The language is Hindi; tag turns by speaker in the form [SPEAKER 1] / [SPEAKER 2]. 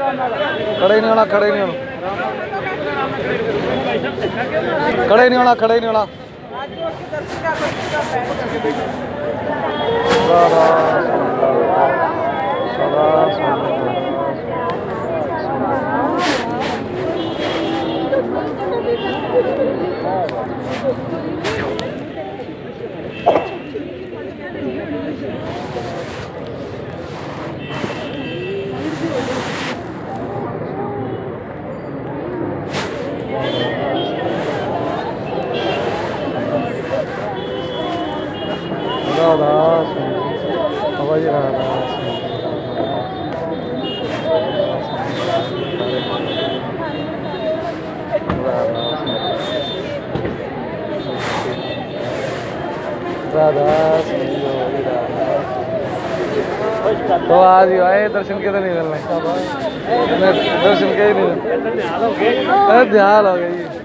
[SPEAKER 1] खड़े नहीं होना, खड़े नहीं होना, खड़े नहीं होना, खड़े नहीं होना। तो आज ही आए दर्शन के तो नहीं मिलने, दर्शन के ही नहीं, ध्यान हो गई।